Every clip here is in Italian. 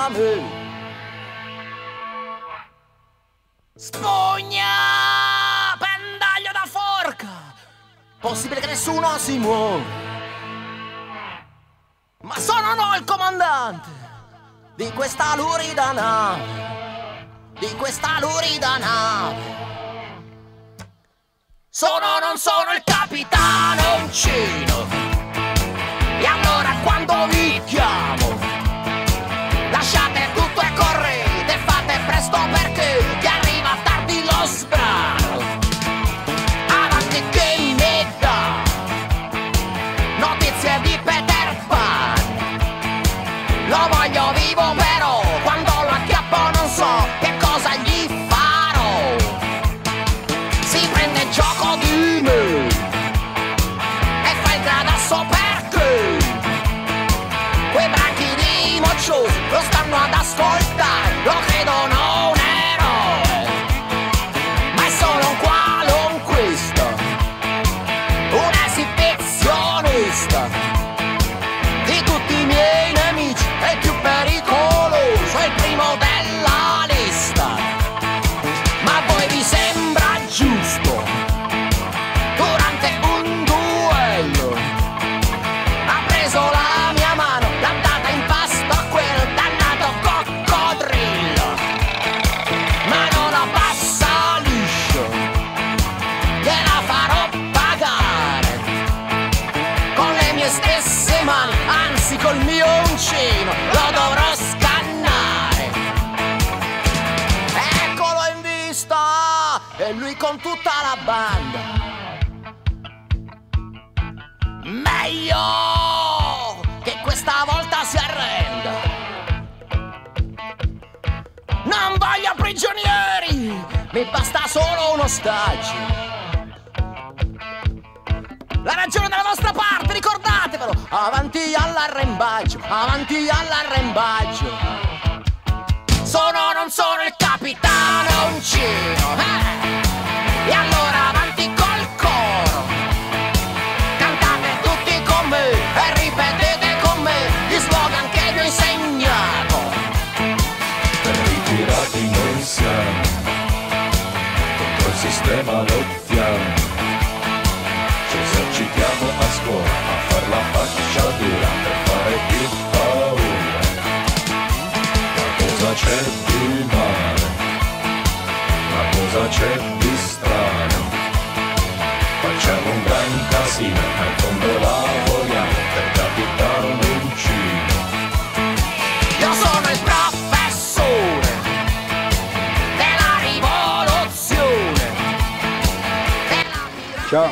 da me. Spugna, pendaglio da forca, possibile che nessuno si muova, ma sono no il comandante di questa lurida nave, di questa lurida nave. Non sono il capitano uncino, e allora quando vi chiamo lasciate tutto e correte, fate presto perché ti arriva tardi lo sbrano. Avanti che mi dà notizie di Peter Pan, lo voglio vivo però quando lo acchiappo non so che cosa gli farò. Si prende gioco di me e fa il gradasso perché quei branchi di mocciosi lo stanno ad ascoltare, lo credono un eroe, ma è solo un qualunquista, un esibizionista. Di tutti i miei nemici è il più pericoloso, è il primo della lista. Ma a voi vi sembra giusto, durante un duello ha preso la mia mano, l'ha data in pasto a quel dannato coccodrillo, ma non la passa liscio, gliela farò pagare con le mie stesse mani, anzi col mio uncino lo dovrò scannare. Eccolo in vista, e lui con tutta la banda. Meglio che questa volta si arrenda. Non voglio prigionieri, mi basta solo un ostaggio. La ragione della vostra parte, ricordatevelo. Avanti all'arrembaggio, avanti all'arrembaggio. Non sono il capitano uncino, e allora avanti col coro. Cantate tutti con me e ripetete con me gli slogan che vi ho insegnato. Ritirati noi siamo, contro il sistema lottiamo, ci esercitiamo a scuola a far la faccia dura per fare più paura. Ma cosa c'è di male? Ma cosa c'è di strano? Facciamo un gran casino, ma in fondo lavoriamo per capitano uncino. Io sono il professore della rivoluzione. Ciao.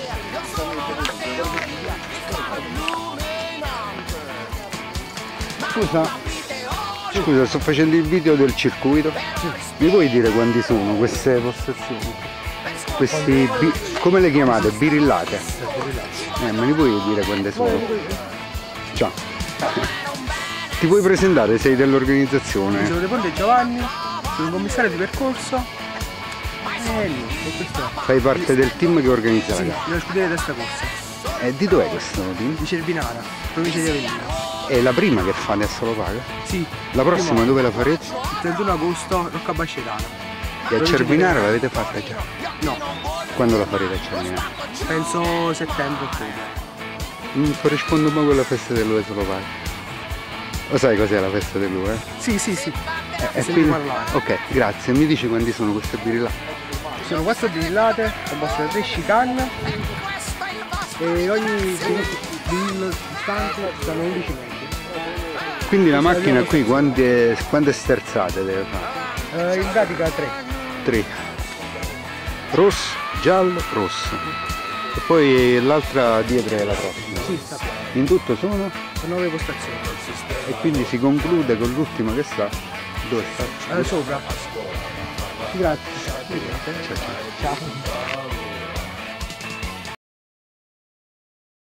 Scusa, sto facendo il video del circuito. Mi puoi dire quanti sono queste postazioni? Questi come le chiamate? Birillate? Me ne puoi dire quante sono? Ciao. Ti puoi presentare? Sei dell'organizzazione? Sono De Ponte Giovanni, sono un commissario di percorso e questo è. Fai parte del team che organizza la Sì, gara? dello scuderia testa corsa. E di dov'è questo team? Di Cervinara, provincia di Avellino. È la prima che fate a Solopaga? Sì. La prossima dove la farete? Il 31 agosto, Rocca Bascetana. E a Cervinara l'avete fatta già? No, Quando la farete a Cervinara? penso settembre-ottobre. Corrisponde un po' con la festa dell'Ue Solopaga. Lo sai cos'è la festa dell'Ue? Sì, sì, sì. E Senti quindi... parlare. Ok, grazie. Mi dici quanti sono queste birillate? Ci sono 4 birillate, composte da 3 chicane e ogni istante sono 11 metri. Quindi la macchina qui quante sterzate deve fare? In pratica 3. 3. Rosso, giallo, rosso. E poi l'altra dietro è la prossima. Sì, sta. In tutto sono? 9 postazioni. E quindi si conclude con l'ultima che sta. Dove sta? Sopra. Grazie. Ciao.